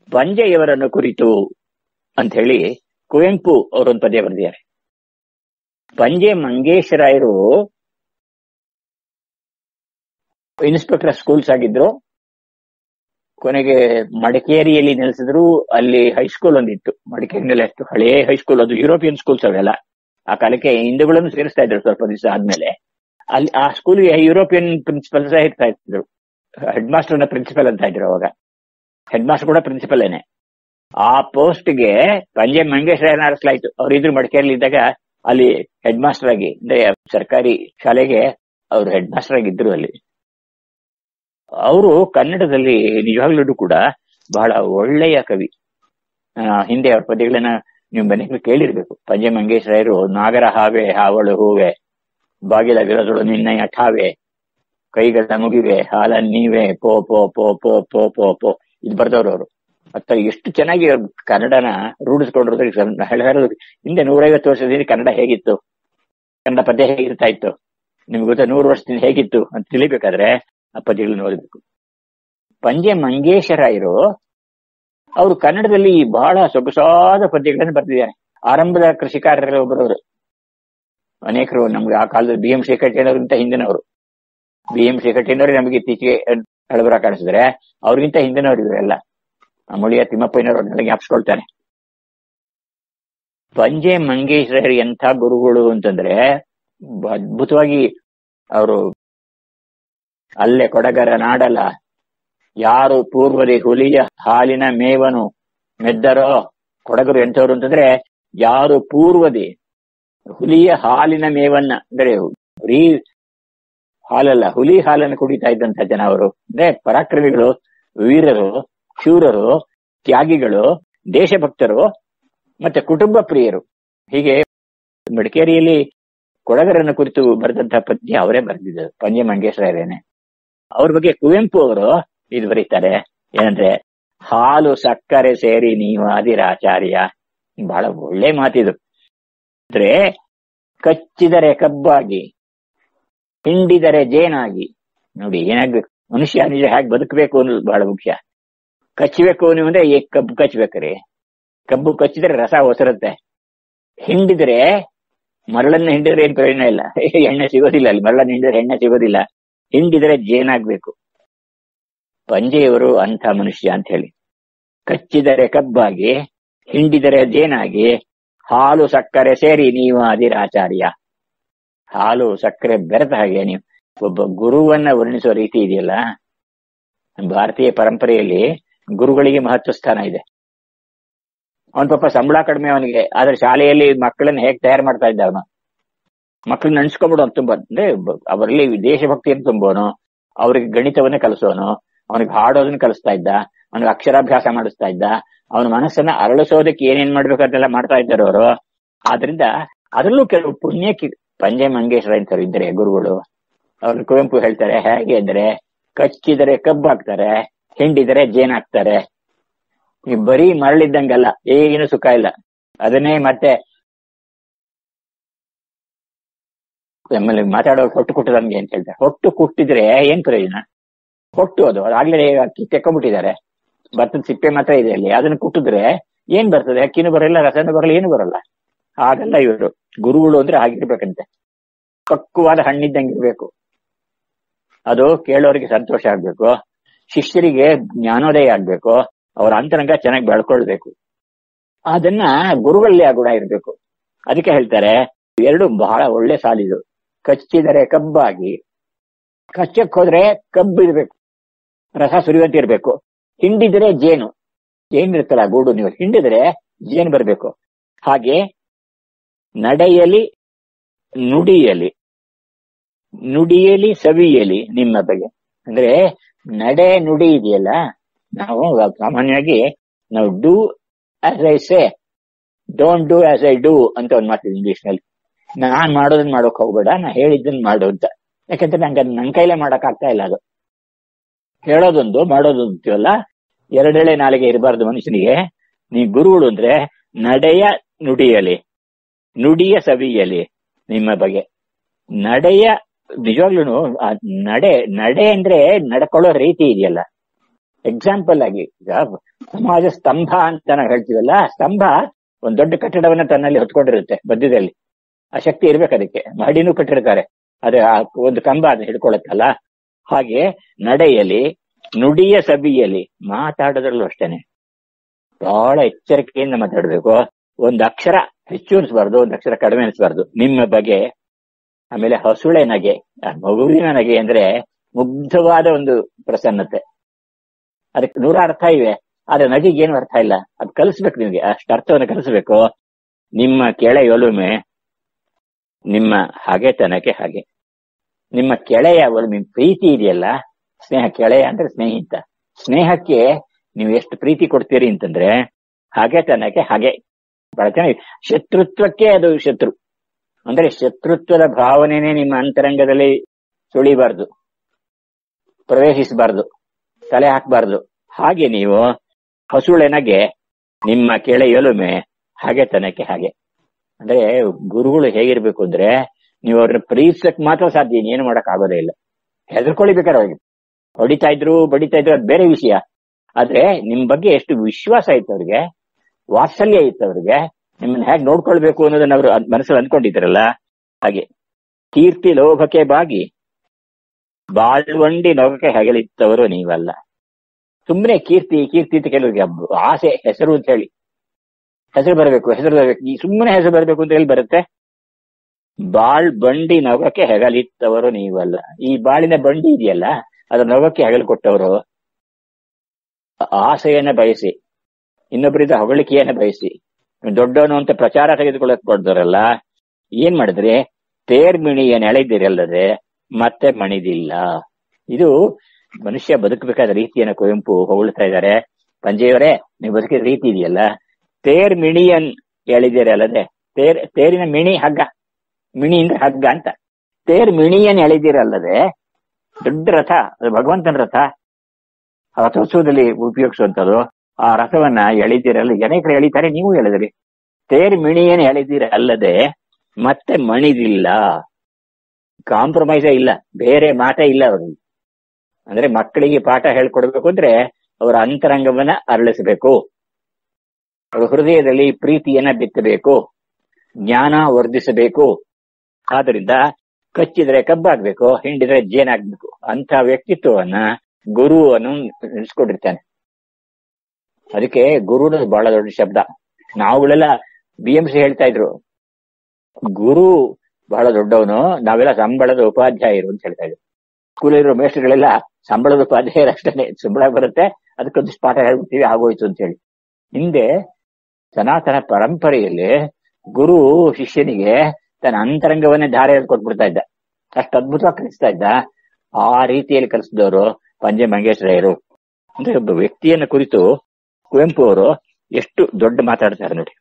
ಪಂಜೆಯವರನ್ನು ಕುರಿತು ಅಂತ ಹೇಳಿ ಕುವೆಂಪು ಅವರೊಂದು ಪದ್ಯ ಬರೆದಿದ್ದಾರೆ. ಪಂಜೆ ಮಂಗೇಶರಾಯರು ಇನ್ಸ್ಪೆಕ್ಟರ್ ಸ್ಕೂಲ್ಸ್ ಆಗಿದ್ರು. ಕೊನೆಗೆ ಮಡಿಕೇರಿಯಲ್ಲಿ ನೆಲೆಸಿದ್ರು. ಅಲ್ಲಿ ಹೈಸ್ಕೂಲ್ ಒಂದಿತ್ತು ಮಡಿಕೇರಿನಲ್ಲಿ. ಅಷ್ಟು ಹಳೇ ಹೈಸ್ಕೂಲ್, ಅದು ಯುರೋಪಿಯನ್ ಸ್ಕೂಲ್ಸ್ ಅವೆಲ್ಲ. ಆ ಕಾಲಕ್ಕೆ ಹಿಂದೂಗಳನ್ನು ಸೇರಿಸ್ತಾ ಇದ್ರು ಸ್ವಲ್ಪ ದಿವಸ ಆದ್ಮೇಲೆ. ಅಲ್ಲಿ ಆ ಸ್ಕೂಲ್ಗೆ ಯುರೋಪಿಯನ್ ಪ್ರಿನ್ಸಿಪಲ್ ಸಹ ಇರ್ತಾ ಇದ್ರು. ಹೆಡ್ ಮಾಸ್ಟರ್ನ ಪ್ರಿನ್ಸಿಪಲ್ ಅಂತ ಇದ್ರು ಅವಾಗ. ಹೆಡ್ ಮಾಸ್ಟರ್ ಕೂಡ ಪ್ರಿನ್ಸಿಪಲ್ ಏನೆ. ಆ ಪೋಸ್ಟ್ಗೆ ಪಂಜೆ ಮಂಗೇಶ್ವರನ ಆರಿಸಲಾಯ್ತು. ಅವ್ರಿದ್ರು ಮಡಿಕೇರಿಯಲ್ಲಿ ಇದ್ದಾಗ ಅಲ್ಲಿ ಹೆಡ್ ಮಾಸ್ಟರ್ ಆಗಿ, ಅಂದ್ರೆ ಸರ್ಕಾರಿ ಶಾಲೆಗೆ ಅವರು ಹೆಡ್ ಮಾಸ್ಟರ್ ಆಗಿದ್ರು ಅಲ್ಲಿ. ಅವರು ಕನ್ನಡದಲ್ಲಿ ನಿಜವಾಗ್ಲೂ ಕೂಡ ಬಹಳ ಒಳ್ಳೆಯ ಕವಿ. ಹಿಂದೆ ಅವ್ರ ಪದ್ಯಗಳನ್ನ ನೀವು ಮನೆಗೆ ಕೇಳಿರ್ಬೇಕು. ಪಂಜೆ ಮಂಗೇಶ್ವರರು ನಾಗರ ಹಾವೆ ಹಾವಳು ಹೂವೆ, ಬಾಗಿಲ ವಿರದಳು ನಿನ್ನಯ ಠಾವೆ, ಕೈಗಳ ಮುಗಿವೆ ಹಾಲ ನೀವೇ ಪೋ ಪೋ ಪೋ ಪೋ ಪೋ ಪೋ ಪೋ ಇದು ಬರ್ದವ್ರು ಅವರು. ಅತ್ತ ಎಷ್ಟು ಚೆನ್ನಾಗಿ ಕನ್ನಡನ ರೂಢಿಸ್ಕೊಂಡ್ರು. ಹಿಂದೆ 150 ವರ್ಷದಿಂದ ಕನ್ನಡ ಹೇಗಿತ್ತು, ಕನ್ನಡ ಪದ್ಯ ಹೇಗಿರ್ತಾ ಇತ್ತು, ನಿಮ್ಗೆ ಗೊತ್ತಾ? 100 ವರ್ಷದಿಂದ ಹೇಗಿತ್ತು ಅಂತ ತಿಳಿಬೇಕಾದ್ರೆ ಆ ಪದ್ಯಗಳನ್ನ ಓದಬೇಕು. ಪಂಜೆ ಮಂಗೇಶರಾಯರು ಅವರು ಕನ್ನಡದಲ್ಲಿ ಬಹಳ ಸೊಗಸಾದ ಪದ್ಯಗಳನ್ನು ಬರ್ತಿದ್ದಾರೆ. ಆರಂಭದ ಕೃಷಿಕಾರರಲ್ಲಿ ಒಬ್ಬರವರು. ಅನೇಕರು ನಮ್ಗೆ ಆ ಕಾಲದಲ್ಲಿ BM ಶ್ರೀಕಂಠಯ್ಯನವ್ರಿಗಿಂತ ಹಿಂದಿನವರು. BM ಶ್ರೀಕಂಠಯ್ಯನವ್ರು ನಮಗೆ ಇತ್ತೀಚೆಗೆ ಹಳಬರ ಕಾಣಿಸಿದ್ರೆ ಅವ್ರಿಗಿಂತ ಹಿಂದಿನವ್ರು ಇವರೆಲ್ಲ. ಮುಳಿಯ ತಿಮ್ಮಪ್ಪಯ್ಯನವರು ನನಗೆ ಜ್ಞಾಪಿಸ್ಕೊಳ್ತಾರೆ. ಪಂಜೆ ಮಂಗೇಶ್ವರರು ಎಂಥ ಗುರುಗಳು ಅಂತಂದ್ರೆ ಅದ್ಭುತವಾಗಿ ಅವರು ಅಲ್ಲೇ ಕೊಡಗರ ನಾಡಲ ಯಾರು ಪೂರ್ವದಿ ಹುಲಿಯ ಹಾಲಿನ ಮೇವನು ಮೆದ್ದರೋ. ಕೊಡಗರು ಎಂಥವ್ರು ಅಂತಂದ್ರೆ ಯಾರು ಪೂರ್ವದಿ ಹುಲಿಯ ಹಾಲಿನ ಮೇವನ್ನ, ಅಂದ್ರೆ ಬರೀ ಹಾಲಲ್ಲ, ಹುಲಿ ಹಾಲನ್ನು ಕುಡಿತಾ ಇದ್ದಂತ ಜನ ಅವರು. ಅಂದ್ರೆ ಪರಾಕ್ರಮಿಗಳು, ವೀರರು, ಶೂರರು, ತ್ಯಾಗಿಗಳು, ದೇಶಭಕ್ತರು, ಮತ್ತೆ ಕುಟುಂಬ ಪ್ರಿಯರು. ಹೀಗೆ ಮಡಿಕೇರಿಯಲ್ಲಿ ಕೊಡಗರನ್ನು ಕುರಿತು ಬರೆದಂತಹ ಪದ್ಯ ಅವರೇ ಬರೆದಿದ್ದರು, ಪಂಜೆ ಮಂಗೇಶ್ವರರೇನೆ. ಅವ್ರ ಬಗ್ಗೆ ಕುವೆಂಪು ಅವರು ಇದು ಬರೀತಾರೆ ಏನಂದ್ರೆ, ಹಾಲು ಸಕ್ಕರೆ ಸೇರಿ ನೀವು ಆದಿರಾಚಾರ್ಯ. ಬಹಳ ಒಳ್ಳೆ ಮಾತಿದು. ಅಂದ್ರೆ ಕಚ್ಚಿದರೆ ಕಬ್ಬಾಗಿ, ಹಿಂಡಿದರೆ ಜೇನಾಗಿ. ನೋಡಿ ಏನಾಗ್ಬೇಕು, ಮನುಷ್ಯ ನಿಜ ಹೇಗೆ ಬದುಕಬೇಕು ಅನ್ನೋದು ಬಹಳ ಮುಖ್ಯ. ಕಚ್ಚಬೇಕು ನೀವು ಅಂದ್ರೆ ಕಬ್ಬು ಕಚ್ಬೇಕ್ರಿ. ಕಬ್ಬು ಕಚ್ಚಿದ್ರೆ ರಸ ಒಸರುತ್ತೆ. ಹಿಂಡಿದ್ರೆ, ಮರಳನ್ನ ಹಿಂಡಿದ್ರೆ ಏನ್ ಪ್ರಯೋಜನ ಇಲ್ಲ, ಎಣ್ಣೆ ಸಿಗೋದಿಲ್ಲ. ಅಲ್ಲಿ ಮರಳನ್ನ ಹಿಂಡಿದ್ರೆ ಎಣ್ಣೆ ಸಿಗೋದಿಲ್ಲ. ಹಿಂಡಿದ್ರೆ ಜೇನಾಗ್ಬೇಕು. ಪಂಜೆಯವರು ಅಂಥ ಮನುಷ್ಯ ಅಂತ ಹೇಳಿ. ಕಚ್ಚಿದರೆ ಕಬ್ಬಾಗಿ, ಹಿಂಡಿದರೆ ಜೇನಾಗಿ, ಹಾಲು ಸಕ್ಕರೆ ಸೇರಿ ನೀವು ಆದಿರಾಚಾರ್ಯ. ಹಾಲು ಸಕ್ಕರೆ ಬೆರೆತ ಹಾಗೆ ನೀವು ಒಬ್ಬ ಗುರುವನ್ನ ವರ್ಣಿಸುವ ರೀತಿ ಇದೆಯಲ್ಲ. ಭಾರತೀಯ ಪರಂಪರೆಯಲ್ಲಿ ಗುರುಗಳಿಗೆ ಮಹತ್ವ ಸ್ಥಾನ ಇದೆ. ಅವನ್ ಪಾಪ ಸಂಬಳ ಕಡಿಮೆ ಅವನಿಗೆ, ಆದ್ರೆ ಶಾಲೆಯಲ್ಲಿ ಮಕ್ಕಳನ್ನ ಹೇಗೆ ತಯಾರು ಮಾಡ್ತಾ ಇದ್ದ ಅವನು. ಮಕ್ಕಳನ್ನ ನೆನ್ಸ್ಕೊಂಡ್ಬಿಡು ಅಂತ ತುಂಬ, ಅಂದ್ರೆ ಅವರಲ್ಲಿ ದೇಶಭಕ್ತಿಯನ್ನು ತುಂಬೋನು, ಅವ್ರಿಗೆ ಗಣಿತವನ್ನೇ ಕಲಿಸೋನು, ಅವನಿಗೆ ಹಾಡೋದನ್ನ ಕಲಿಸ್ತಾ ಇದ್ದ, ಅವನಿಗೆ ಅಕ್ಷರಾಭ್ಯಾಸ ಮಾಡಿಸ್ತಾ ಇದ್ದ, ಅವನ ಮನಸ್ಸನ್ನ ಅರಳಿಸೋದಕ್ಕೆ ಏನೇನ್ ಮಾಡ್ಬೇಕು ಅಂತೆಲ್ಲ ಮಾಡ್ತಾ ಇದ್ದಾರೆ ಅವರು. ಆದ್ರಿಂದ ಅದರಲ್ಲೂ ಕೆಲವು ಪುಣ್ಯಕ್ಕೆ ಪಂಜೆ ಮಂಗೇಶ್ವರ ಅಂತವ್ರು ಇದ್ದಾರೆ ಗುರುಗಳು. ಅವ್ರು ಕುವೆಂಪು ಹೇಳ್ತಾರೆ ಹೇಗೆ ಅಂದ್ರೆ, ಕಚ್ಚಿದರೆ ಕಬ್ಬು ಹಾಕ್ತಾರೆ, ಹಿಂಡಿದರೆ ಜೇನ್ ಹಾಕ್ತಾರೆ. ಈ ಬರೀ ಮರಳಿದ್ದಂಗಲ್ಲ, ಏನು ಸುಖ ಇಲ್ಲ. ಅದನ್ನೇ ಮತ್ತೆ ಆಮೇಲೆ ಮಾತಾಡೋ ಹೊಟ್ಟು ಕುಟ್ಟದಂಗೆ ಅಂತ ಹೇಳ್ತಾರೆ. ಹೊಟ್ಟು ಕುಟ್ಟಿದ್ರೆ ಏನ್ ಪ್ರಯೋಜನ? ಹೊಟ್ಟು ಅದು ಆಗ್ಲೇ ಅಕ್ಕಿ ತೆಕ್ಕೊಂಡ್ಬಿಟ್ಟಿದ್ದಾರೆ. ಭತ್ತದ ಸಿಪ್ಪೆ ಮಾತ್ರ ಇದೆ ಅಲ್ಲಿ. ಅದನ್ನ ಕುಟ್ಟಿದ್ರೆ ಏನ್ ಬರ್ತದೆ? ಅಕ್ಕಿನೂ ಬರಲ್ಲ, ರಸನೂ ಬರಲ್ಲ, ಏನು ಬರಲ್ಲ. ಹಾಗಲ್ಲ ಇವರು ಗುರುಗಳು ಅಂದ್ರೆ ಹಾಗಿರ್ಬೇಕಂತೆ. ಪಕ್ವವಾದ ಹಣ್ಣಿದ್ದಂಗಿರ್ಬೇಕು. ಅದು ಕೇಳೋರಿಗೆ ಸಂತೋಷ ಆಗ್ಬೇಕು, ಶಿಷ್ಯರಿಗೆ ಜ್ಞಾನೋದಯ ಆಗ್ಬೇಕು, ಅವರ ಅಂತರಂಗ ಚೆನ್ನಾಗಿ ಬೆಳ್ಕೊಳ್ಬೇಕು. ಅದನ್ನ ಗುರುಗಳಲ್ಲಿ ಆ ಗುಣ ಇರ್ಬೇಕು. ಅದಕ್ಕೆ ಹೇಳ್ತಾರೆ ಎರಡು ಬಹಳ ಒಳ್ಳೆ ಸಾಲಿದು. ಕಚ್ಚಿದರೆ ಕಬ್ಬಾಗಿ, ಕಚ್ಚಕ್ ಹೋದ್ರೆ ಕಬ್ಬು ಇರ್ಬೇಕು, ರಸ ಸುರಿಯುವಂತೆ ಇರ್ಬೇಕು. ಹಿಂಡಿದ್ರೆ ಜೇನು, ಏನಿರುತ್ತಲ್ಲ ಗೂಡು, ನೀವು ಹಿಂಡಿದ್ರೆ ಜೇನು ಬರ್ಬೇಕು. ಹಾಗೆ ನಡೆಯಲಿ ನುಡಿಯಲಿ, ನುಡಿಯಲಿ ಸವಿಯಲಿ ನಿಮ್ಮ ಬಗ್ಗೆ. ಅಂದ್ರೆ ನಡೆ ನುಡಿ ಇದೆಯಲ್ಲ, ನಾವು ಸಾಮಾನ್ಯವಾಗಿ ನಾವು do as I say, don't do as I do ಅಂತ ಒಂದ್ ಮಾತಿದೆ ಇಂಗ್ಲಿಷ್ ನಲ್ಲಿ. ನಾನ್ ಮಾಡೋದನ್ನ ಮಾಡೋಕ್ ಹೋಗ್ಬೇಡ, ನಾ ಹೇಳಿದ್ದನ್ನ ಮಾಡು ಅಂತ. ಯಾಕಂದ್ರೆ ನಂಗೆ ನನ್ ಕೈಲೇ ಮಾಡಕ್ ಆಗ್ತಾ ಇಲ್ಲ. ಅದು ಹೇಳೋದೊಂದು ಮಾಡೋದೊಂದು ಅಂತೀವಲ್ಲ, ಎರಡೆಳೆ ನಾಲಿಗೆ ಇರಬಾರ್ದು ಮನುಷ್ಯನಿಗೆ. ನೀ ಗುರುಗಳು ಅಂದ್ರೆ ನಡೆಯ ನುಡಿಯಲಿ, ನುಡಿಯ ಸವಿಯಲಿ ನಿಮ್ಮ ಬಗ್ಗೆ. ನಡೆಯ ನಿಜವಾಗ್ಲೂ ನಡೆ ಅಂದ್ರೆ ನಡ್ಕೊಳ್ಳೋ ರೀತಿ ಇದೆಯಲ್ಲ, ಎಕ್ಸಾಂಪಲ್ ಆಗಿ ಈಗ ಸಮಾಜ ಸ್ತಂಭ ಅಂತ ನಾವು ಹೇಳ್ತೀವಲ್ಲ, ಸ್ತಂಭ ಒಂದ್ ದೊಡ್ಡ ಕಟ್ಟಡವನ್ನ ತನ್ನಲ್ಲಿ ಹೊತ್ಕೊಂಡಿರುತ್ತೆ ಮಧ್ಯದಲ್ಲಿ. ಆ ಶಕ್ತಿ ಇರ್ಬೇಕು ಅದಕ್ಕೆ. ಮಹಡಿನೂ ಕಟ್ಟಿರ್ತಾರೆ, ಅದೇ ಆ ಒಂದು ಕಂಬ ಅದನ್ನ ಹಿಡ್ಕೊಳತ್ತಲ್ಲ. ಹಾಗೆ ನಡೆಯಲಿ, ನುಡಿಯ ಸಭಿಯಲಿ, ಮಾತಾಡೋದ್ರಲ್ಲೂ ಅಷ್ಟೇನೆ ಬಹಳ ಎಚ್ಚರಿಕೆಯಿಂದ ಮಾತಾಡ್ಬೇಕು. ಒಂದು ಅಕ್ಷರ ಹೆಚ್ಚು ಅನಿಸ್ಬಾರ್ದು, ಒಂದು ಅಕ್ಷರ ಕಡಿಮೆ ಅನಿಸ್ಬಾರ್ದು. ನಿಮ್ಮ ಬಗ್ಗೆ. ಆಮೇಲೆ ಹಸುಳೆ ನಗೆ, ಮಗುವಿನ ನಗೆ ಅಂದ್ರೆ ಮುಗ್ಧವಾದ ಒಂದು ಪ್ರಸನ್ನತೆ. ಅದಕ್ಕೆ 100 ಅರ್ಥ ಇವೆ, ಆದ್ರೆ ನಗೆಗೆ ಏನು ಅರ್ಥ ಇಲ್ಲ. ಅದು ಕಲಿಸ್ಬೇಕು ನಿಮ್ಗೆ, ಅಷ್ಟು ಅರ್ಥವನ್ನು ಕಲಿಸ್ಬೇಕು. ನಿಮ್ಮ ಕೆಳೆಯೊಲುಮೆ ನಿಮ್ಮ ಹಾಗೆತನಕ್ಕೆ ಹಾಗೆ. ನಿಮ್ಮ ಕೆಳೆಯ ಒಲುಮೆ ಪ್ರೀತಿ ಇದೆಯಲ್ಲ, ಸ್ನೇಹ. ಕೆಳೆಯ ಅಂದ್ರೆ ಸ್ನೇಹಿತ. ಸ್ನೇಹಕ್ಕೆ ನೀವು ಎಷ್ಟು ಪ್ರೀತಿ ಕೊಡ್ತೀರಿ ಅಂತಂದ್ರೆ ಹಾಗೆತನಕ್ಕೆ ಹಾಗೆ. ಬಹಳ ಚೆನ್ನಾಗಿ. ಶತ್ರುತ್ವಕ್ಕೆ ಅದು ಶತ್ರು ಅಂದ್ರೆ ಶತ್ರುತ್ವದ ಭಾವನೆನೇ ನಿಮ್ಮ ಅಂತರಂಗದಲ್ಲಿ ಸುಳಿಬಾರ್ದು, ಪ್ರವೇಶಿಸಬಾರ್ದು, ತಲೆ ಹಾಕಬಾರ್ದು. ಹಾಗೆ ನೀವು ಹಸುಳೆನಗೆ ನಿಮ್ಮ ಕೆಳೆಯೊಲುಮೆ ಹಾಗೆತನಕ್ಕೆ ಹಾಗೆ. ಅಂದ್ರೆ ಗುರುಗಳು ಹೇಗಿರ್ಬೇಕು ಅಂದ್ರೆ, ನೀವು ಅವ್ರನ್ನ ಪ್ರೀತಿಸಕ್ ಮಾತ್ರ ಸಾಧ್ಯ, ಏನು ಮಾಡಕ್ ಆಗೋದೇ ಇಲ್ಲ. ಹೆದರ್ಕೊಳ್ಳಿ ಬೇಕಾದ್ರೆ ಅವ್ರಿಗೆ. ಹೊಡಿತಾ ಇದ್ರು ಬಡಿತಾ ಇದ್ರು ಅದು ಬೇರೆ ವಿಷಯ. ಆದ್ರೆ ನಿಮ್ ಬಗ್ಗೆ ಎಷ್ಟು ವಿಶ್ವಾಸ ಇತ್ತು ಅವ್ರಿಗೆ, ವಾತ್ಸಲ್ಯ ಇತ್ತು ಅವ್ರಿಗೆ, ನಿಮ್ಮನ್ನ ಹೇಗೆ ನೋಡ್ಕೊಳ್ಬೇಕು ಅನ್ನೋದನ್ನ ಅವರು ಮನಸ್ಸಲ್ಲಿ ಅಂದ್ಕೊಂಡಿದ್ರಲ್ಲ ಹಾಗೆ. ಕೀರ್ತಿ ಲೋಭಕ್ಕೆ ಬಾಗಿ ಬಾಳ್ವಂಡಿ ನೊಗಕ್ಕೆ ಹೆಗಲಿತ್ತವರು ನೀವಲ್ಲ. ಸುಮ್ಮನೆ ಕೀರ್ತಿ ಕೀರ್ತಿ ಅಂತ ಕೆಲವರಿಗೆ ಆಸೆ, ಹೆಸರು ಅಂತ ಹೇಳಿ. ಹೆಸರು ಬರಬೇಕು, ಈ ಸುಮ್ಮನೆ ಹೆಸರು ಬರಬೇಕು ಅಂತ ಹೇಳಿ ಬರುತ್ತೆ. ಬಾಳ್ ಬಂಡಿ ನೊಗಕ್ಕೆ ಹೆಗಲಿತ್ತವರು ನೀವಲ್ಲ. ಈ ಬಾಳಿನ ಬಂಡಿ ಇದೆಯಲ್ಲ, ಅದ್ರ ನೊಗಕ್ಕೆ ಹೆಗಲು ಕೊಟ್ಟವರು. ಆಸೆಯನ್ನ ಬಯಸಿ, ಇನ್ನೊಬ್ಬರಿಂದ ಹೊಗಳಿಕೆಯನ್ನ ಬಯಸಿ, ದೊಡ್ಡವನು ಅಂತ ಪ್ರಚಾರ ತೆಗೆದುಕೊಳ್ಳಕ್ ಕೊಡ್ತಾರಲ್ಲ, ಏನ್ ಮಾಡಿದ್ರಿ? ತೇರ್ಮಿಣಿಯ ನೆಳೆದಿರಲ್ಲದೆ ಮತ್ತೆ ಮಣಿದಿಲ್ಲ. ಇದು ಮನುಷ್ಯ ಬದುಕಬೇಕಾದ ರೀತಿಯನ್ನ ಕುವೆಂಪು ಹೊಗಳ್ತಾ ಇದ್ದಾರೆ. ಪಂಜೆಯವರೇ, ನೀವು ಬದುಕಿದ ರೀತಿ ಇದೆಯಲ್ಲ, ತೇರ್ಮಿಣಿಯನ್ ಎಳೆದಿರಲ್ಲದೆ, ತೇರಿನ ಮಿಣಿ ಹಗ್ಗ, ಮಿಣಿ ಅಂದ್ರೆ ಹಗ್ಗ ಅಂತ. ತೇರ್ಮಿಣಿಯನ್ ಎಳೆದಿರಲ್ಲದೆ, ದೊಡ್ಡ ರಥ, ಅದು ಭಗವಂತನ ರಥ, ಆ ರಥೋತ್ಸವದಲ್ಲಿ ಉಪಯೋಗಿಸುವಂಥದ್ದು. ಆ ರಥವನ್ನ ಎಳಿದಿರಲ್ಲ, ಅನೇಕರು ಎಳಿತಾರೆ, ನೀವು ಎಳೆದ್ರಿ. ತೇರ್ಮಿಣಿಯನ್ ಎಳೆದಿರ ಅಲ್ಲದೆ ಮತ್ತೆ ಮಣಿದಿಲ್ಲ. ಕಾಂಪ್ರಮೈಸೇ ಇಲ್ಲ, ಬೇರೆ ಮಾತೇ ಇಲ್ಲ ಅವ್ರಿಗೆ. ಅಂದ್ರೆ ಮಕ್ಕಳಿಗೆ ಪಾಠ ಹೇಳ್ಕೊಡ್ಬೇಕು ಅಂದ್ರೆ ಅವರ ಅಂತರಂಗವನ್ನ ಅರಳಿಸಬೇಕು, ಅವರ ಹೃದಯದಲ್ಲಿ ಪ್ರೀತಿಯನ್ನ ಬಿತ್ತಬೇಕು, ಜ್ಞಾನ ವರ್ಧಿಸಬೇಕು. ಆದ್ರಿಂದ ಕಚ್ಚಿದ್ರೆ ಕಬ್ಬಾಗ್ಬೇಕು, ಹಿಂಡಿದ್ರೆ ಜೇನಾಗ್ಬೇಕು. ಅಂತ ವ್ಯಕ್ತಿತ್ವವನ್ನ ಗುರುವನ್ನು ನೆನೆಸ್ಕೊಂಡಿರ್ತಾನೆ. ಅದಕ್ಕೆ ಗುರು ಬಹಳ ದೊಡ್ಡ ಶಬ್ದ. ನಾವುಗಳೆಲ್ಲ BMC ಹೇಳ್ತಾ ಇದ್ರು, ಗುರು ಬಹಳ ದೊಡ್ಡವನು, ನಾವೆಲ್ಲ ಸಂಬಳದ ಉಪಾಧ್ಯಾಯರು ಅಂತ ಹೇಳ್ತಾ ಇದ್ರು. ಸ್ಕೂಲಿರೋ ಮೇಸ್ಟರ್ಗಳೆಲ್ಲ ಸಂಬಳದ ಉಪಾಧ್ಯಾಯರು ಅಷ್ಟೇ, ಸಂಬಳ ಬರುತ್ತೆ, ಅದಕ್ಕೊಂದಿಷ್ಟು ಪಾಠ ಹೇಳ್ಬಿಡ್ತೀವಿ, ಆಗೋಯ್ತು ಅಂತ ಹೇಳಿ. ಹಿಂದೆ ಸನಾತನ ಪರಂಪರೆಯಲ್ಲಿ ಗುರು ಶಿಷ್ಯನಿಗೆ ತನ್ನ ಅಂತರಂಗವನ್ನೇ ಧಾರೆ ಕೊಟ್ಬಿಡ್ತಾ ಇದ್ದ. ಅಷ್ಟು ಅದ್ಭುತವಾಗಿ ಕಲಿಸ್ತಾ ಇದ್ದ. ಆ ರೀತಿಯಲ್ಲಿ ಕಲಿಸಿದವರು ಪಂಜೆ ಮಂಗೇಶ್ವರಯ್ಯರು. ಅಂದ್ರೆ ಒಬ್ಬ ವ್ಯಕ್ತಿಯನ್ನ ಕುರಿತು ಕುವೆಂಪು ಅವರು ಎಷ್ಟು ದೊಡ್ಡ ಮಾತಾಡ್ತಾರೆ ನೋಡಿ.